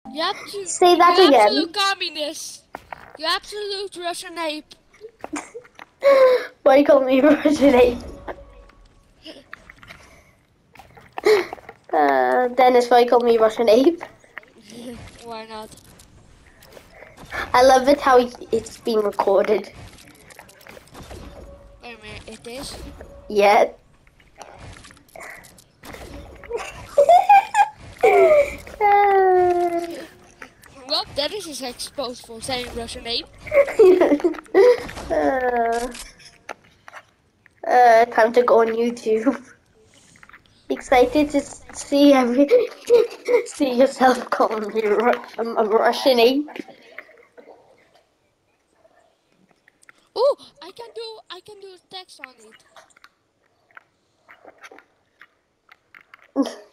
Say You that again. absolute communist. You absolute Russian ape. Why you call me Russian ape? Dennis, why you call me Russian ape? Why not? I love it how it's being recorded. Wait a minute, it is? Yeah. Well, Dennis is exposed for saying Russian ape. uh, time to go on YouTube. Excited to see yourself calling me a Russian ape. Oh, I can do text on it.